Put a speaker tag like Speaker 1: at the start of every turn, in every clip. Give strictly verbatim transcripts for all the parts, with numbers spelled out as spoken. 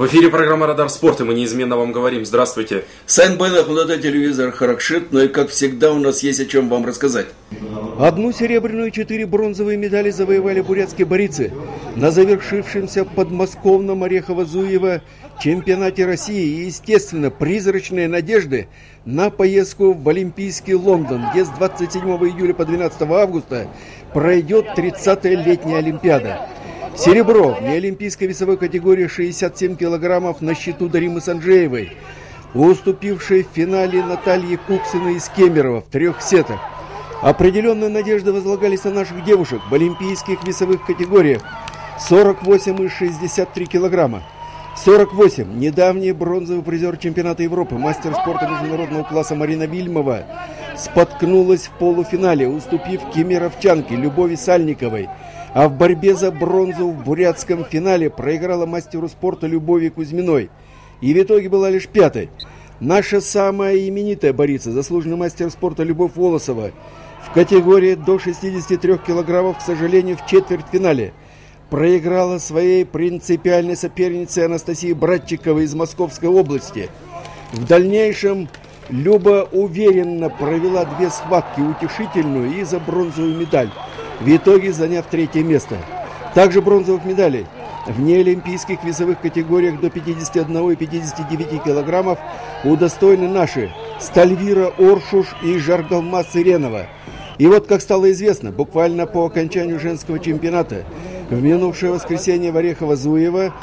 Speaker 1: В эфире программа «Радар спорт», и мы неизменно вам говорим. Здравствуйте.
Speaker 2: Сайн байлах, это телевизор Харакшит, но и как всегда у нас есть о чем вам рассказать.
Speaker 3: Одну серебряную и четыре бронзовые медали завоевали бурятские борцы на завершившемся подмосковном Орехово-Зуево чемпионате России. И, естественно, призрачные надежды на поездку в Олимпийский Лондон, где с двадцать седьмого июля по двенадцатого августа пройдет тридцатая летняя Олимпиада. Серебро в неолимпийской весовой категории шестьдесят семь килограммов на счету Даримы Санжеевой, уступившей в финале Наталье Куксиной из Кемерово в трех сетах. Определенные надежды возлагались на наших девушек в олимпийских весовых категориях сорок восемь и шестьдесят три килограмма. сорок восемь. Недавний бронзовый призер чемпионата Европы, мастер спорта международного класса Марина Вильмова споткнулась в полуфинале, уступив кемеровчанке Любови Сальниковой. А в борьбе за бронзу в бурятском финале проиграла мастеру спорта Любови Кузьминой. И в итоге была лишь пятой. Наша самая именитая борица, заслуженный мастер спорта Любовь Волосова, в категории до шестидесяти трёх килограммов, к сожалению, в четвертьфинале проиграла своей принципиальной сопернице Анастасии Братчиковой из Московской области. В дальнейшем Люба уверенно провела две схватки, утешительную и за бронзовую медаль, в итоге заняв третье место. Также бронзовых медалей в неолимпийских весовых категориях до пятидесяти одного и пятидесяти девяти килограммов удостоены наши Стальвира Оршуш и Жаргалма Цыренова. И вот, как стало известно, буквально по окончанию женского чемпионата в минувшее воскресенье в Орехово-Зуево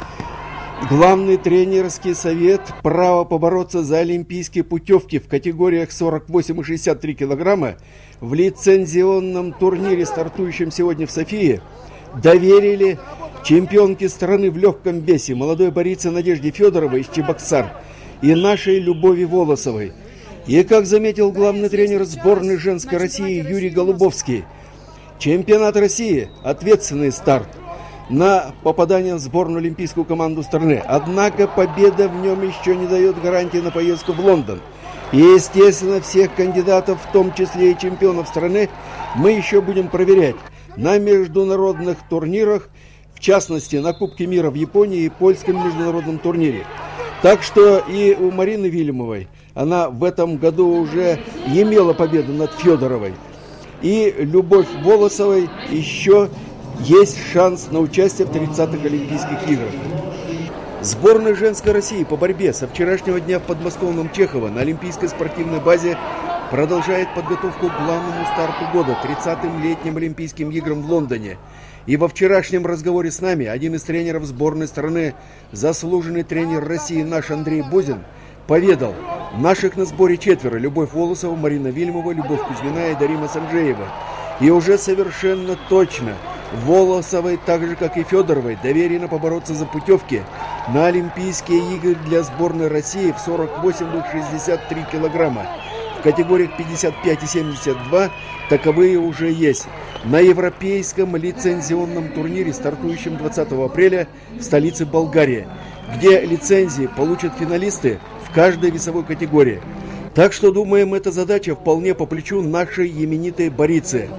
Speaker 3: главный тренерский совет право побороться за олимпийские путевки в категориях сорок восемь и шестьдесят три килограмма в лицензионном турнире, стартующем сегодня в Софии, доверили чемпионке страны в легком весе, молодой борице Надежде Федоровой из Чебоксар и нашей Любови Волосовой. И, как заметил главный тренер сборной женской России Юрий Голубовский, чемпионат России – ответственный старт на попадание в сборную олимпийскую команду страны. Однако победа в нем еще не дает гарантии на поездку в Лондон. И, естественно, всех кандидатов, в том числе и чемпионов страны, мы еще будем проверять на международных турнирах, в частности, на Кубке мира в Японии и польском международном турнире. Так что и у Марины Вильмовой, она в этом году уже имела победу над Федоровой, и Любовь Волосовой еще есть шанс на участие в тридцатых Олимпийских играх. Сборная женской России по борьбе со вчерашнего дня в подмосковном Чехово на олимпийской спортивной базе продолжает подготовку к главному старту года – тридцатым летним Олимпийским играм в Лондоне. И во вчерашнем разговоре с нами один из тренеров сборной страны, заслуженный тренер России наш Андрей Бозин, поведал: наших на сборе четверо – Любовь Волосова, Марина Вильмова, Любовь Кузьмина и Дарима Санжеева. И уже совершенно точно Волосовой, так же как и Федоровой, доверено побороться за путевки на Олимпийские игры для сборной России в сорок восемь и шестьдесят три килограмма. В категориях пятьдесят пять и семьдесят два таковые уже есть на европейском лицензионном турнире, стартующем двадцатого апреля в столице Болгарии, где лицензии получат финалисты в каждой весовой категории. Так что, думаем, эта задача вполне по плечу нашей именитой борице.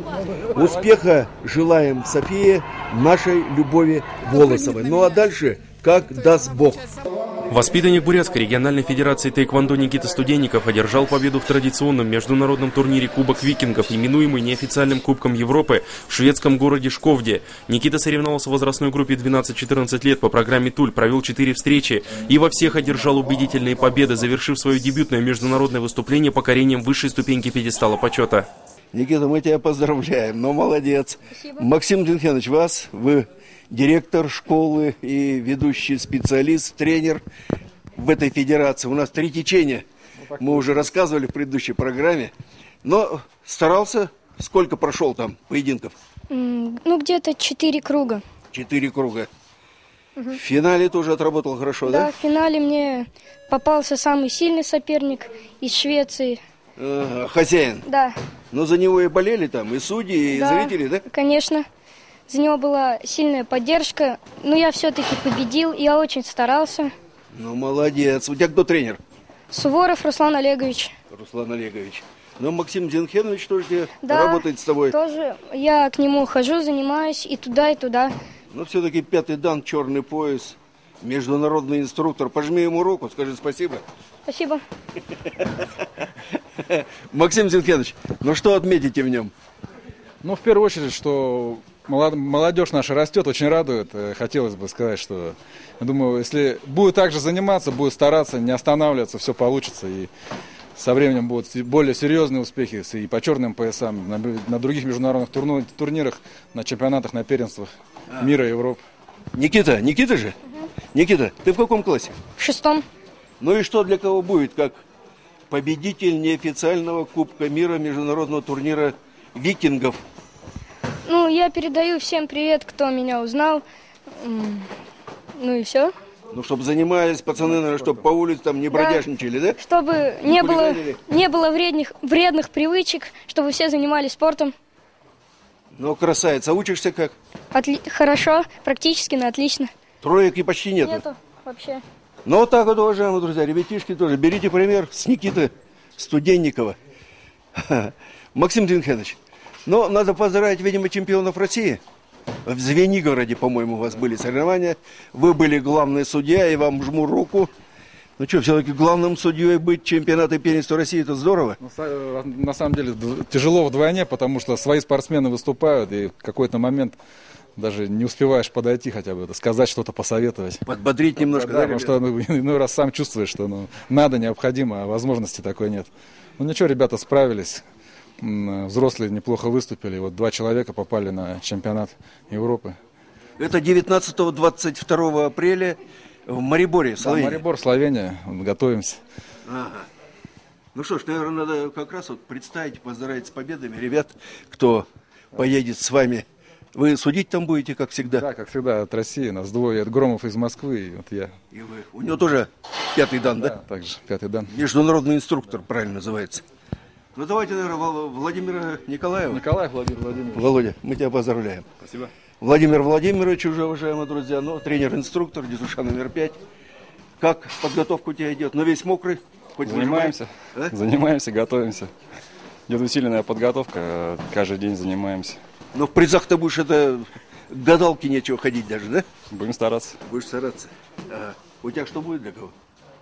Speaker 3: Успеха желаем в Софии нашей Любови Волосовой. Ну а дальше, как даст Бог.
Speaker 1: Воспитанник Бурятской региональной федерации тэквондо Никита Студенников одержал победу в традиционном международном турнире Кубок Викингов, именуемый неофициальным Кубком Европы, в шведском городе Шковде. Никита соревновался в возрастной группе двенадцать-четырнадцать лет по программе Туль, провел четыре встречи и во всех одержал убедительные победы, завершив свое дебютное международное выступление покорением высшей ступеньки пьедестала почета.
Speaker 2: Никита, мы тебя поздравляем, ну молодец.
Speaker 4: Спасибо.
Speaker 2: Максим Динхенович, вас, вы директор школы и ведущий специалист, тренер в этой федерации. У нас три течения, мы уже рассказывали в предыдущей программе. Но старался, сколько прошел там поединков?
Speaker 4: Ну, где-то четыре круга.
Speaker 2: Четыре круга. Угу. В финале тоже отработал хорошо, да?
Speaker 4: Да, в финале мне попался самый сильный соперник из Швеции.
Speaker 2: Ага, хозяин?
Speaker 4: Да.
Speaker 2: Но за него и болели там, и судьи, и
Speaker 4: да,
Speaker 2: зрители, да?
Speaker 4: Конечно. За него была сильная поддержка, но я все-таки победил, я очень старался.
Speaker 2: Ну, молодец. У тебя кто тренер?
Speaker 4: Суворов Руслан Олегович.
Speaker 2: Руслан Олегович. Ну, Максим Дзенхенович тоже
Speaker 4: да,
Speaker 2: работает с тобой.
Speaker 4: тоже. Я к нему хожу, занимаюсь и туда, и туда.
Speaker 2: Но все-таки пятый дан, черный пояс. международный инструктор. Пожми ему руку, скажи спасибо.
Speaker 4: Спасибо.
Speaker 2: Максим Зинхенович, ну что отметите в нем?
Speaker 5: Ну, в первую очередь, что молодежь наша растет, очень радует. Хотелось бы сказать, что, я думаю, если будет так же заниматься, будет стараться, не останавливаться, все получится. И со временем будут более серьезные успехи и по черным поясам, на, на других международных турну, турнирах, на чемпионатах, на первенствах а. мира и Европы.
Speaker 2: Никита, Никита же? Угу. Никита, ты в каком классе?
Speaker 4: В шестом.
Speaker 2: Ну и что для кого будет, как победитель неофициального Кубка мира международного турнира викингов?
Speaker 4: Ну, я передаю всем привет, кто меня узнал. Ну и все.
Speaker 2: Ну, чтобы занимались пацаны, наверное, чтобы по улице там не бродяжничали, да? да?
Speaker 4: Чтобы не, не было, не было вредных, вредных привычек, чтобы все занимались спортом.
Speaker 2: Ну, красавица, учишься как?
Speaker 4: Отли... Хорошо, практически, но отлично.
Speaker 2: Троек и почти нету.
Speaker 4: Нету вообще.
Speaker 2: Ну, вот так вот, уважаемые друзья, ребятишки тоже. Берите пример с Никиты Студенникова. Максим Зинхенович, но надо поздравить, видимо, чемпионов России. В Звенигороде, по-моему, у вас были соревнования. Вы были главный судья, и вам жму руку. Ну что, все-таки главным судьей быть чемпионата и первенства России, это здорово.
Speaker 5: На самом деле тяжело вдвойне, потому что свои спортсмены выступают, и в какой-то момент даже не успеваешь подойти хотя бы, сказать что-то, посоветовать.
Speaker 2: Подбодрить немножко.
Speaker 5: Да, потому что ну, иной раз сам чувствуешь, что ну, надо, необходимо, а возможности такой нет. Ну ничего, ребята справились. Взрослые неплохо выступили. Вот два человека попали на чемпионат Европы.
Speaker 2: Это девятнадцатого-двадцать второго апреля в Мариборе, Словения.
Speaker 5: Да, Марибор, Словения. Готовимся.
Speaker 2: Ага. Ну что ж, наверное, надо как раз вот представить, поздравить с победами ребят, кто поедет с вами. Вы судить там будете, как всегда?
Speaker 5: Да, как всегда, от России. Нас двое, от Громов из Москвы, и вот я.
Speaker 2: И вы. У него тоже пятый дан, да?
Speaker 5: Да, также пятый дан.
Speaker 2: Международный инструктор, правильно называется. Ну давайте, наверное, Владимира Николаева.
Speaker 5: Николай Владимир Владимирович.
Speaker 2: Володя, мы тебя поздравляем.
Speaker 5: Спасибо.
Speaker 2: Владимир Владимирович, уже, уважаемые друзья, ну, тренер-инструктор, дюша номер пять. Как подготовка у тебя идет? Ну, весь мокрый?
Speaker 6: Хоть занимаемся, а? занимаемся, готовимся. Идет усиленная подготовка, каждый день занимаемся.
Speaker 2: Но в призах-то будешь это, к гадалке нечего ходить даже, да?
Speaker 6: Будем стараться.
Speaker 2: Будешь стараться. А у тебя что будет для кого?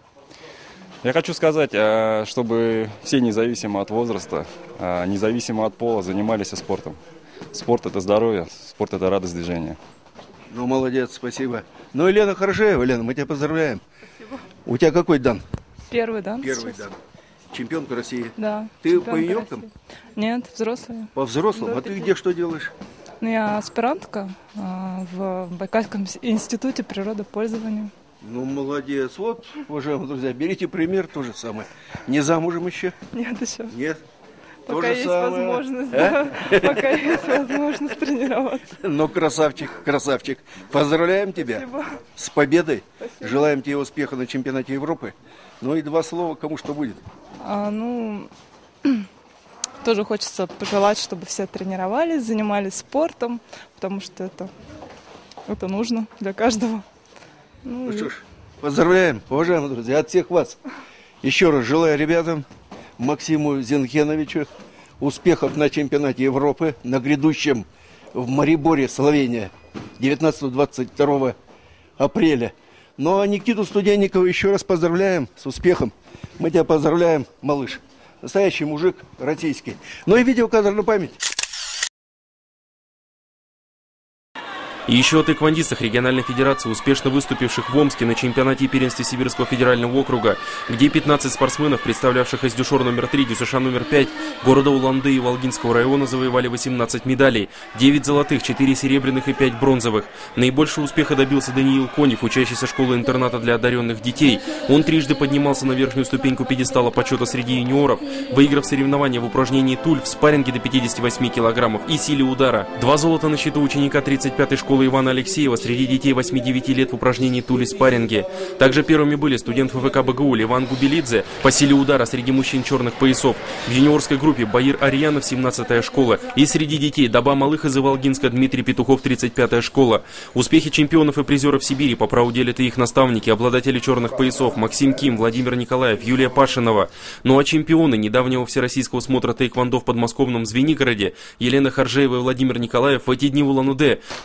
Speaker 6: Я хочу сказать, чтобы все, независимо от возраста, независимо от пола, занимались спортом. Спорт – это здоровье, спорт – это радость движения.
Speaker 2: Ну, молодец, спасибо. Ну, Елена Харжеева, Елена, мы тебя поздравляем. Спасибо. У тебя какой дан?
Speaker 7: Первый дан.
Speaker 2: Первый дан. Чемпионка России.
Speaker 7: Да.
Speaker 2: Ты по юниоркам?
Speaker 7: Нет, взрослая.
Speaker 2: По взрослым? А ты где что делаешь?
Speaker 7: Ну, я аспирантка в Байкальском институте природопользования.
Speaker 2: Ну, молодец. Вот, уважаемые друзья, берите пример, то же самое. Не замужем еще?
Speaker 7: Нет еще.
Speaker 2: Нет?
Speaker 7: Пока есть самое. возможность, а? да. Пока есть возможность тренироваться.
Speaker 2: Ну, красавчик, красавчик. Поздравляем тебя.
Speaker 7: Спасибо.
Speaker 2: С победой.
Speaker 7: Спасибо.
Speaker 2: Желаем тебе успеха на чемпионате Европы. Ну и два слова, кому что будет.
Speaker 7: А, ну, тоже хочется пожелать, чтобы все тренировались, занимались спортом, потому что это, это нужно для каждого.
Speaker 2: Ну, ну и... что ж, поздравляем, уважаемые друзья, от всех вас. Еще раз желаю ребятам, Максиму Зинхеновичу, успехов на чемпионате Европы, на грядущем в Мариборе, Словения, девятнадцатого-двадцать второго апреля. Ну а Никиту Студенникова еще раз поздравляем с успехом. Мы тебя поздравляем, малыш. Настоящий мужик российский. Ну и видеокадр на память.
Speaker 1: И еще о тэквондистах региональной федерации, успешно выступивших в Омске на чемпионате и первенстве Сибирского федерального округа, где пятнадцать спортсменов, представлявших СДЮШОР номер три, ДЮСШ номер пять, города Улан-Удэ и Волгинского района, завоевали восемнадцать медалей, девять золотых, четыре серебряных и пять бронзовых. Наибольшего успеха добился Даниил Конев, учащийся школы-интерната для одаренных детей. Он трижды поднимался на верхнюю ступеньку пьедестала почета среди юниоров, выиграв соревнования в упражнении туль, в спарринге до пятидесяти восьми килограммов и силе удара. Два золота на счету ученика тридцать пятой школы Ивана Алексеева среди детей восьми-девяти лет в упражнении тули спарринге. Также первыми были студент ФВК БГУ Ливан Губелидзе по силе удара среди мужчин черных поясов. В юниорской группе Баир Арьянов, семнадцатая школа. И среди детей Даба Малых из Иволгинска, Дмитрий Петухов, тридцать пятая школа. Успехи чемпионов и призеров Сибири по праву делят и их наставники, обладатели черных поясов Максим Ким, Владимир Николаев, Юлия Пашинова. Ну а чемпионы недавнего всероссийского смотра тэквондо в подмосковном Звенигороде Елена Харжеева и Владимир Николаев в эти дни в Улан-Удэ продолжают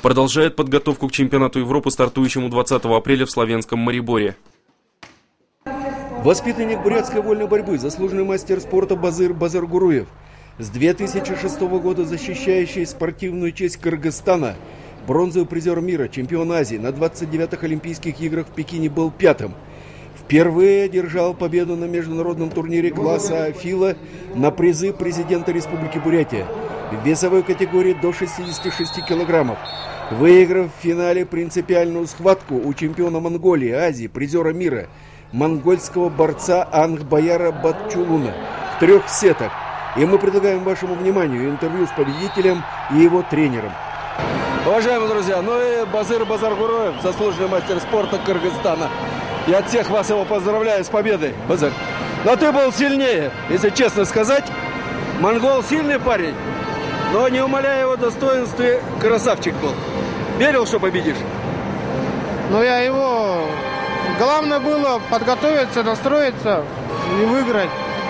Speaker 1: продолжает подготовку к чемпионату Европы, стартующему двадцатого апреля в славянском Мариборе.
Speaker 3: Воспитанник бурятской вольной борьбы, заслуженный мастер спорта Базыр Базаргуруев, с две тысячи шестого года защищающий спортивную честь Кыргызстана, бронзовый призер мира, чемпион Азии, на двадцать девятых Олимпийских играх в Пекине был пятым. Впервые одержал победу на международном турнире класса «Фила» на призы президента Республики Бурятия в весовой категории до шестидесяти шести килограммов, выиграв в финале принципиальную схватку у чемпиона Монголии, Азии, призера мира, монгольского борца Ангбаяра Батчулуна в трех сетах. И мы предлагаем вашему вниманию интервью с победителем и его тренером. Уважаемые друзья, ну и Базыр Базаргуруев, заслуженный мастер спорта Кыргызстана. Я от всех вас его поздравляю с победой, Базыр. Но ты был сильнее, если честно сказать. Монгол сильный парень, но не умаляя его достоинств, ты красавчик был. Верил, что победишь?
Speaker 8: Ну я его... Главное было подготовиться, настроиться и выиграть.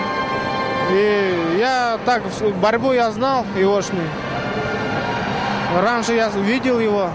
Speaker 8: И я так, борьбу я знал егошнюю. Раньше я видел его.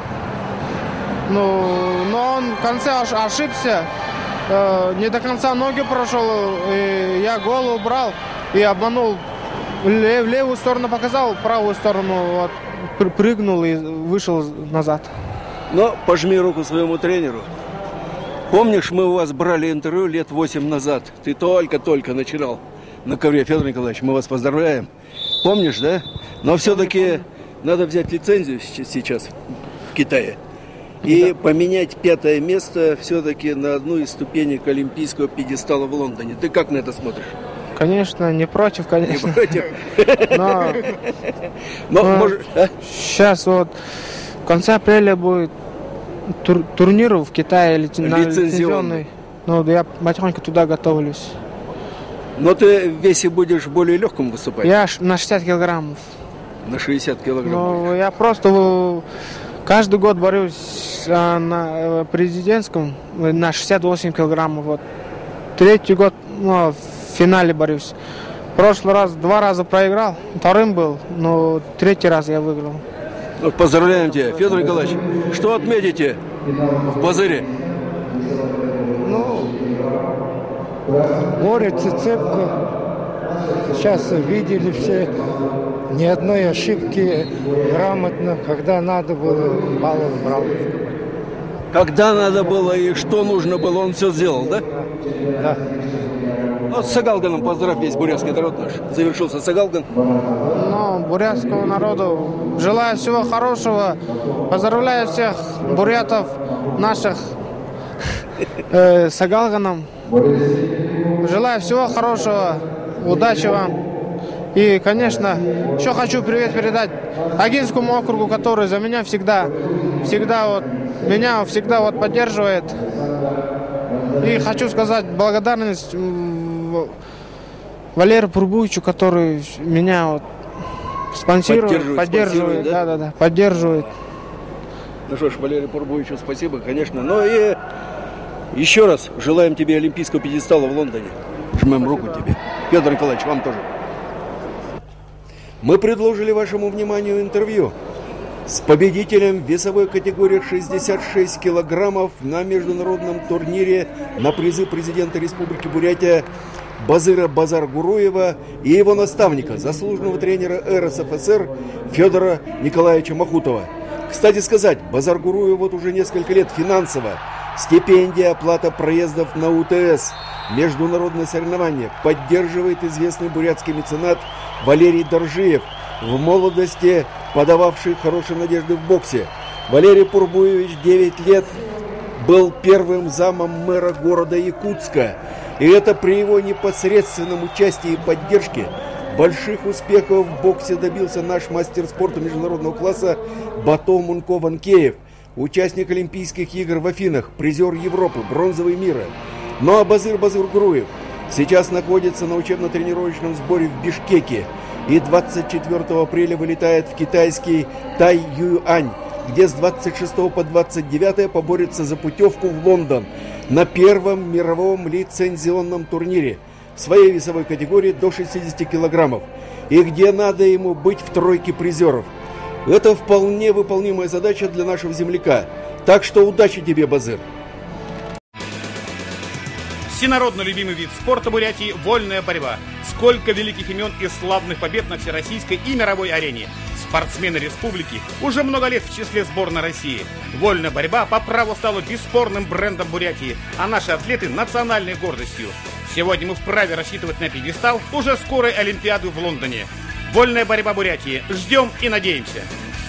Speaker 8: Ну, но он в конце ошибся. Э, не до конца ноги прошел. И я голову брал и обманул. Лев, левую сторону показал, правую сторону вот, прыгнул и вышел назад.
Speaker 3: Но пожми руку своему тренеру. Помнишь, мы у вас брали интервью лет восемь назад? Ты только-только начинал на ковре. Федор Николаевич, мы вас поздравляем. Помнишь, да? Но все-таки надо взять лицензию сейчас в Китае и поменять пятое место все-таки на одну из ступенек олимпийского пьедестала в Лондоне. Ты как на это смотришь?
Speaker 8: Конечно, не против, конечно.
Speaker 3: Не против?
Speaker 8: Но,
Speaker 3: Но,
Speaker 8: но
Speaker 3: может, а?
Speaker 8: Сейчас вот в конце апреля будет тур, турнир в Китае лицензионный. лицензионный. Ну, я потихоньку туда готовлюсь.
Speaker 3: Но ты в весе будешь более легким выступать?
Speaker 8: Я на шестьдесят килограммов.
Speaker 3: На шестьдесят килограмм?
Speaker 8: Ну, я просто каждый год борюсь на президентском на шестьдесят восемь килограммов. Вот. Третий год ну, в финале борюсь. В прошлый раз два раза проиграл, вторым был, но третий раз я выиграл.
Speaker 3: Ну, поздравляем тебя, Федор Николаевич. Что отметите в Базыре?
Speaker 9: Ну, борется цепко. Сейчас видели все. Ни одной ошибки грамотно. Когда надо было, баллов брал.
Speaker 3: Когда надо было и что нужно было, он все сделал, да?
Speaker 9: Да.
Speaker 3: Ну, с Сагалганом поздравь весь бурятский народ наш. Завершился Сагалган.
Speaker 8: Ну, бурятскому народу желаю всего хорошего. Поздравляю всех бурятов наших э, с Сагалганом. Желаю всего хорошего. Удачи вам. И, конечно, еще хочу привет передать Агинскому округу, который за меня всегда, всегда вот, меня всегда вот поддерживает. И хочу сказать благодарность Валерию Пурбуевичу, который меня вот спонсирует, поддерживает, поддерживает да? Да, да, да, поддерживает.
Speaker 3: Ну что ж, Валерию Пурбуевичу спасибо, конечно. Ну и еще раз желаем тебе олимпийского пьедестала в Лондоне. Жмем руку тебе. Федор Николаевич, вам тоже. Мы предложили вашему вниманию интервью с победителем в весовой категории шестьдесят шесть килограммов на международном турнире на призы президента Республики Бурятия Базыра Базаргуруева и его наставника, заслуженного тренера эр эс эф эс эр Федора Николаевича Махутова. Кстати сказать, Базаргуруев вот уже несколько лет финансово, стипендия, оплата проездов на у тэ эс, международные соревнования поддерживает известный бурятский меценат Валерий Доржиев, в молодости подававший хорошие надежды в боксе. Валерий Пурбуевич девять лет был первым замом мэра города Якутска. И это при его непосредственном участии и поддержке больших успехов в боксе добился наш мастер спорта международного класса Бато Мунко Ванкеев, участник Олимпийских игр в Афинах, призер Европы, бронзовый мира. Ну а Базыр Базаргуруев сейчас находится на учебно-тренировочном сборе в Бишкеке и двадцать четвёртого апреля вылетает в китайский Тай-Юань, где с двадцать шестого по двадцать девятое поборется за путевку в Лондон на первом мировом лицензионном турнире в своей весовой категории до шестидесяти килограммов, и где надо ему быть в тройке призеров. Это вполне выполнимая задача для нашего земляка. Так что удачи тебе, Базыр.
Speaker 10: Всенародно любимый вид спорта Бурятии – вольная борьба. Сколько великих имен и славных побед на всероссийской и мировой арене. Спортсмены республики уже много лет в числе сборной России. Вольная борьба по праву стала бесспорным брендом Бурятии, а наши атлеты – национальной гордостью. Сегодня мы вправе рассчитывать на пьедестал уже скорой Олимпиады в Лондоне. Вольная борьба Бурятии. Ждем и надеемся.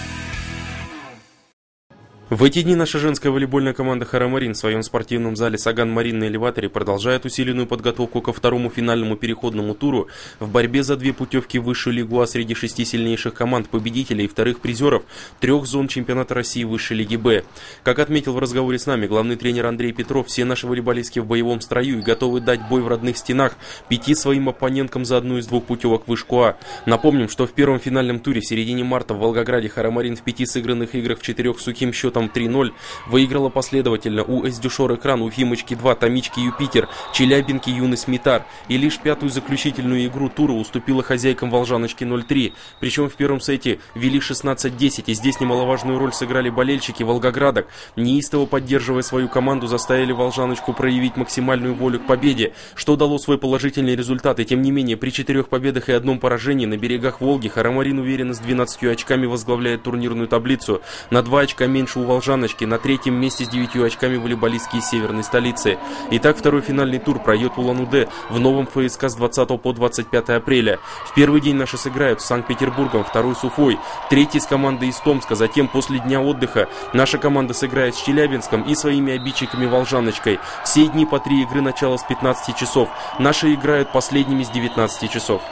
Speaker 1: В эти дни наша женская волейбольная команда «Харамарин» в своем спортивном зале «Саган-Марин» на элеваторе продолжает усиленную подготовку ко второму финальному переходному туру в борьбе за две путевки в высшую лигу А среди шести сильнейших команд, победителей и вторых призеров трех зон чемпионата России высшей лиги Б. Как отметил в разговоре с нами главный тренер Андрей Петров, все наши волейболистки в боевом строю и готовы дать бой в родных стенах пяти своим оппоненткам за одну из двух путевок в вышку А. Напомним, что в первом финальном туре в середине марта в Волгограде «Харамарин» в пяти сыгранных играх в четырех с сухим счетом три ноль выиграла последовательно у Эсдюшор Экран, Уфимочки два, Томички Юпитер, Челябинки Юность Митар, и лишь пятую заключительную игру тура уступила хозяйкам Волжаночки ноль три. Причем в первом сете вели шестнадцать десять, и здесь немаловажную роль сыграли болельщики волгоградок. Неистово поддерживая свою команду, заставили Волжаночку проявить максимальную волю к победе, что дало свой положительный результат. И тем не менее, при четырех победах и одном поражении на берегах Волги «Харамарин» уверенно с двенадцатью очками возглавляет турнирную таблицу. На два очка меньше у Волжаночки. На третьем месте с девятью очками волейболистки из северной столицы. Итак, второй финальный тур пройдет в Улан-Удэ в новом ФСК с двадцатого по двадцать пятое апреля. В первый день наши сыграют с Санкт-Петербургом, второй с Уфой, третий с командой из Томска. Затем, после дня отдыха, наша команда сыграет с Челябинском и своими обидчиками Волжаночкой. Все дни по три игры, начало с пятнадцати часов. Наши играют последними с девятнадцати часов.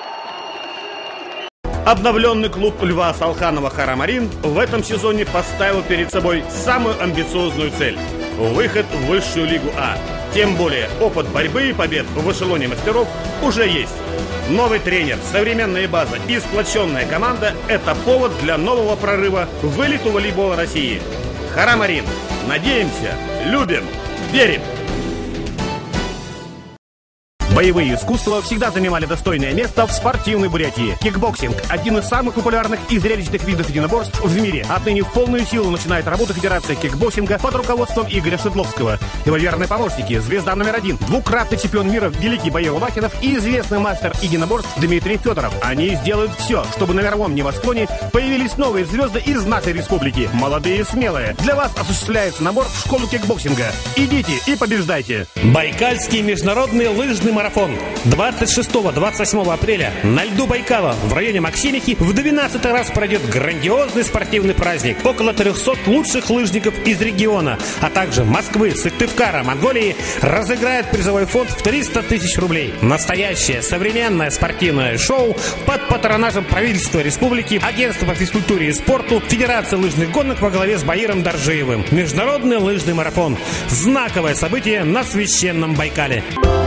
Speaker 10: Обновленный клуб Льва Салханова «Харамарин» в этом сезоне поставил перед собой самую амбициозную цель – выход в высшую лигу А. Тем более опыт борьбы и побед в эшелоне мастеров уже есть. Новый тренер, современная база и сплоченная команда – это повод для нового прорыва в элиту волейбола России. «Харамарин». Надеемся, любим, верим. Боевые искусства всегда занимали достойное место в спортивной Бурятии. Кикбоксинг – один из самых популярных и зрелищных видов единоборств в мире. Отныне в полную силу начинает работу Федерация кикбоксинга под руководством Игоря Шедловского. Его верные помощники – звезда номер один, двукратный чемпион мира Великий Боев Лахинов и известный мастер единоборств Дмитрий Федоров. Они сделают все, чтобы на мировом небосклоне появились новые звезды из нашей республики. Молодые и смелые. Для вас осуществляется набор в школу кикбоксинга. Идите и побеждайте. Байкальский международный лыжный марафон. двадцать шестого — двадцать восьмого апреля на льду Байкала в районе Максимихи в двенадцатый раз пройдет грандиозный спортивный праздник. Около трехсот лучших лыжников из региона, а также Москвы, Сыктывкара, Монголии разыграет призовой фонд в триста тысяч рублей. Настоящее современное спортивное шоу под патронажем правительства республики, Агентства по физкультуре и спорту, Федерации лыжных гонок во главе с Баиром Доржиевым. Международный лыжный марафон. Знаковое событие на священном Байкале.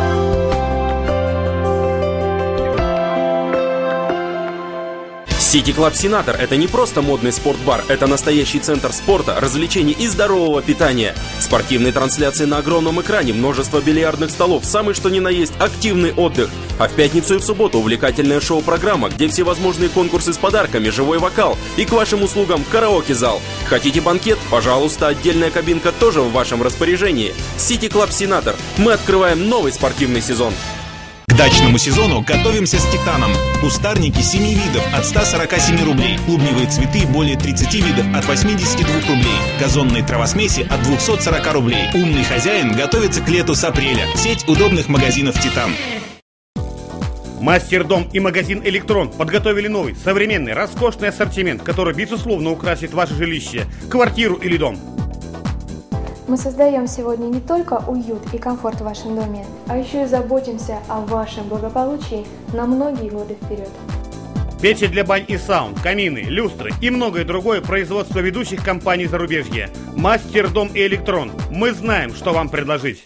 Speaker 1: Сити Клаб Сенатор – это не просто модный спортбар, это настоящий центр спорта, развлечений и здорового питания. Спортивные трансляции на огромном экране, множество бильярдных столов, самый что ни на есть активный отдых. А в пятницу и в субботу увлекательная шоу-программа, где всевозможные конкурсы с подарками, живой вокал и к вашим услугам караоке-зал. Хотите банкет? Пожалуйста, отдельная кабинка тоже в вашем распоряжении. Сити Клаб Сенатор. Мы открываем новый спортивный сезон.
Speaker 11: К дачному сезону готовимся с Титаном. Кустарники семи видов от ста сорока семи рублей. Клубневые цветы более тридцати видов от восьмидесяти двух рублей. Газонные травосмеси от двухсот сорока рублей. Умный хозяин готовится к лету с апреля. Сеть удобных магазинов «Титан».
Speaker 10: Мастер-дом и магазин «Электрон» подготовили новый, современный, роскошный ассортимент, который, безусловно, украсит ваше жилище, квартиру или дом.
Speaker 12: Мы создаем сегодня не только уют и комфорт в вашем доме, а еще и заботимся о вашем благополучии на многие годы вперед.
Speaker 10: Печи для бань и саун, камины, люстры и многое другое производство ведущих компаний зарубежья. Мастер-дом и «Электрон». Мы знаем, что вам предложить.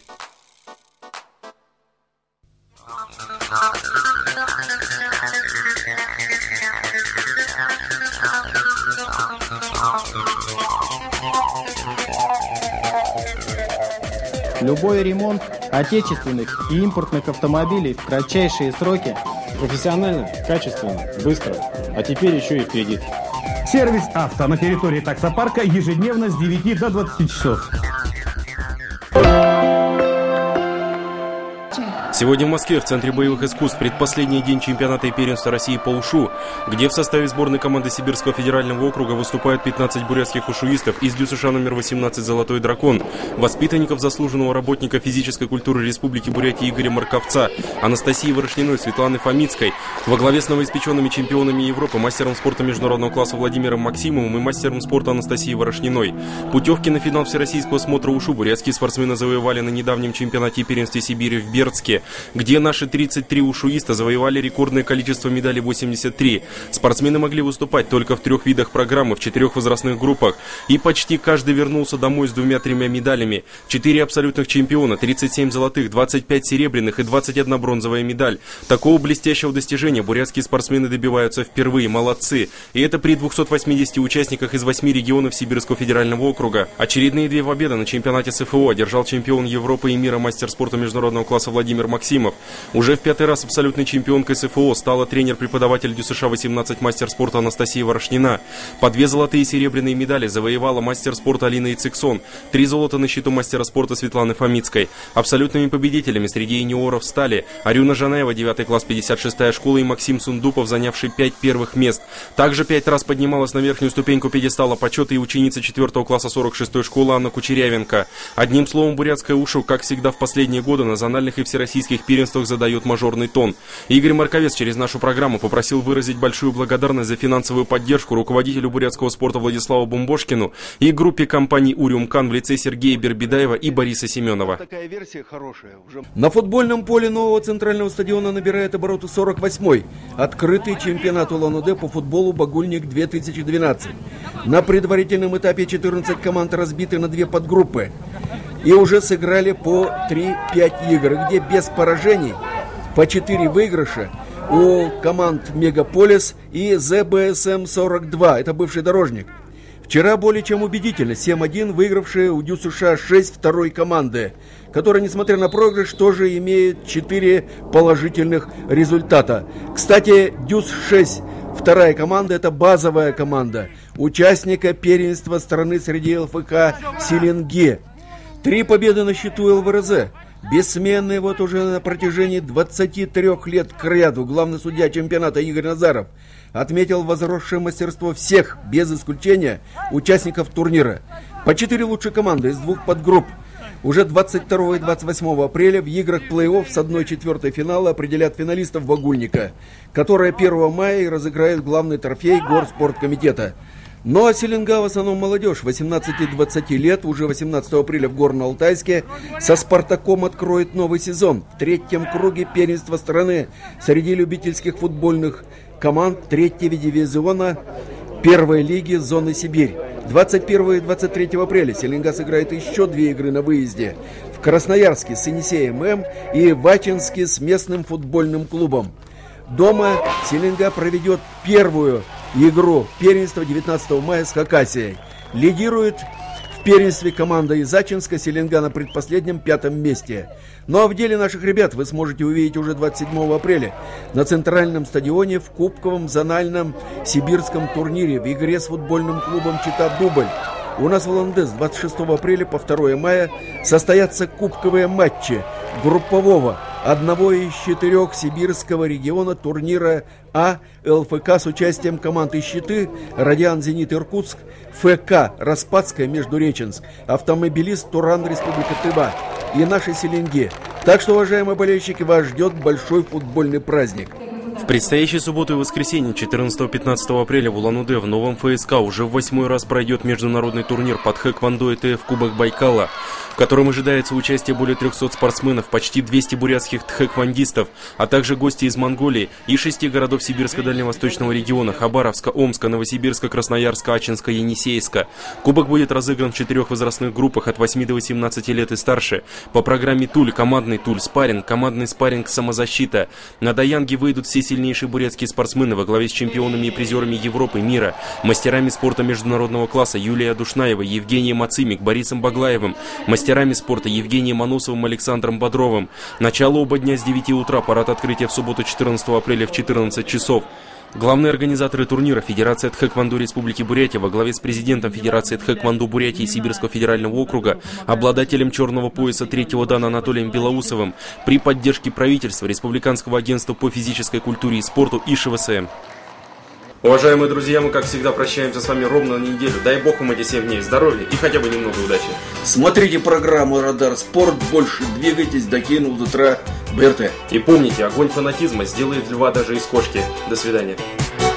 Speaker 13: Любой ремонт отечественных и импортных автомобилей в кратчайшие сроки.
Speaker 14: Профессионально, качественно, быстро. А теперь еще и в кредит.
Speaker 10: Сервис «Авто» на территории таксопарка ежедневно с девяти до двадцати часов.
Speaker 1: Сегодня в Москве, в Центре боевых искусств, предпоследний день чемпионата и первенства России по ушу, где в составе сборной команды Сибирского федерального округа выступают пятнадцать бурятских ушуистов из ДЮСШ номер восемнадцать «Золотой дракон», воспитанников заслуженного работника физической культуры Республики Бурятия Игоря Марковца, Анастасии Ворошниной, Светланы Фомицкой, во главе с новоиспеченными чемпионами Европы, мастером спорта международного класса Владимиром Максимовым и мастером спорта Анастасией Ворошниной. Путевки на финал всероссийского смотра ушу бурятские спортсмены завоевали на недавнем чемпионате и первенстве Сибири в Бердске, где наши тридцать три ушуиста завоевали рекордное количество медалей — восемьдесят три. Спортсмены могли выступать только в трех видах программы, в четырех возрастных группах, и почти каждый вернулся домой с двумя-тремя медалями. Четыре абсолютных чемпиона, тридцать семь золотых, двадцать пять серебряных и двадцать одна бронзовая медаль. Такого блестящего достижения бурятские спортсмены добиваются впервые. Молодцы! И это при двухстах восьмидесяти участниках из восьми регионов Сибирского федерального округа. Очередные две победы на чемпионате СФО одержал чемпион Европы и мира, мастер спорта международного класса Владимир Максимов. Уже в пятый раз абсолютной чемпионкой СФО стала тренер-преподаватель ДЮСШ восемнадцать, мастер спорта Анастасия Ворошнина. По две золотые и серебряные медали завоевала мастер спорта Алина Ициксон. Три золота на счету мастера спорта Светланы Фомицкой. Абсолютными победителями среди юниоров стали Арюна Жанаева, девятый класс, пятьдесят шестая школа, и Максим Сундупов, занявший пять первых мест. Также пять раз поднималась на верхнюю ступеньку пьедестала почета и ученица четвертого класса сорок шестой школы Анна Кучерявенко. Одним словом, бурятское ушу, как всегда в последние годы, на зональных и всероссийских первенствах задает мажорный тон. Игорь Марковец через нашу программу попросил выразить большую благодарность за финансовую поддержку руководителю бурятского спорта Владиславу Бумбошкину и группе компаний «Уриумкан» в лице Сергея Бербедаева и Бориса Семенова.
Speaker 2: Такая версия хорошая. Уже...
Speaker 3: На футбольном поле нового центрального стадиона набирает обороты сорок восьмой открытый чемпионат Улан-Удэ по футболу «Багульник две тысячи двенадцать». На предварительном этапе четырнадцать команд разбиты на две подгруппы и уже сыграли по три-пять игр, где без поражений по четыре выигрыша у команд «Мегаполис» и зэ бэ эс эм сорок два, это бывший «Дорожник». Вчера более чем убедительно семь один выигравшие у ДЮСШ шесть второй команды, которая, несмотря на проигрыш, тоже имеет четыре положительных результата. Кстати, ДЮС шесть вторая команда — это базовая команда участника первенства страны среди эл эф ка Селенге. Три победы на счету эл вэ эр зэ. Бессменный вот уже на протяжении двадцати трёх лет к ряду главный судья чемпионата Игорь Назаров отметил возросшее мастерство всех, без исключения, участников турнира. По четыре лучшие команды из двух подгрупп уже двадцать второго и двадцать восьмого апреля в играх плей-офф с одной четвертой финала определят финалистов «Багульника», которая первого мая и разыграет главный трофей Горспорткомитета. Ну а Селенга в основном молодежь, восемнадцати-двадцати лет, уже восемнадцатого апреля в Горно-Алтайске со «Спартаком» откроет новый сезон. В третьем круге первенства страны среди любительских футбольных команд третьего дивизиона первой лиги зоны Сибирь. двадцать первого и двадцать третьего апреля Селенга сыграет еще две игры на выезде. В Красноярске с Енисеем М и в Ачинске с местным футбольным клубом. Дома Селенга проведет первую игру первенства девятнадцатого мая с Хакасией. Лидирует в первенстве команда из Ачинска, Селенга на предпоследнем пятом месте. Ну а в деле наших ребят вы сможете увидеть уже двадцать седьмого апреля на центральном стадионе в кубковом зональном сибирском турнире в игре с футбольным клубом «Чита-Дубль». У нас в Улан-Удэ с двадцать шестого апреля по второго мая состоятся кубковые матчи группового одного из четырех сибирского региона турнира А эл эф ка с участием команд «Ищиты», «Радиан», «Зенит», «Иркутск», эф ка «Распадская», «Междуреченск», «Автомобилист», «Туран», «Республика Тыва» и нашей Селенги. Так что, уважаемые болельщики, вас ждет большой футбольный праздник.
Speaker 1: В предстоящие субботу и воскресенье четырнадцатого-пятнадцатого апреля в Улан-Удэ в новом эф эс ка уже в восьмой раз пройдет международный турнир по тхэквондо и тэ эф Кубок Байкала, в котором ожидается участие более трёхсот спортсменов, почти двухсот бурятских тхэквондистов, а также гости из Монголии и шести городов Сибирско-Дальневосточного региона: Хабаровска, Омска, Новосибирска, Красноярска, Ачинска, Енисейска. Кубок будет разыгран в четырех возрастных группах от восьми до восемнадцати лет и старше. По программе туль, командный туль, спарринг, командный спарринг, самозащита. На Даянге выйдут все сильнейшие бурятские спортсмены во главе с чемпионами и призерами Европы, мира, мастерами спорта международного класса Юлия Душнаева, Евгением Ацимик, Борисом Баглаевым, мастерами спорта Евгением Анусовым, Александром Бодровым. Начало оба дня с девяти утра, парад открытия в субботу четырнадцатого апреля в четырнадцать часов. Главные организаторы турнира Федерация тхэквондо Республики Бурятия во главе с президентом Федерации тхэквондо Бурятии и Сибирского федерального округа, обладателем черного пояса третьего дана Анатолием Белоусовым, при поддержке правительства, Республиканского агентства по физической культуре и спорту и ШВСМ. Уважаемые друзья, мы как всегда прощаемся с вами ровно на неделю. Дай бог вам эти семь дней здоровья и хотя бы немного удачи.
Speaker 2: Смотрите программу «Радар Спорт», больше двигайтесь, докинул до утра БРТ.
Speaker 1: И помните, огонь фанатизма сделает льва даже из кошки. До свидания.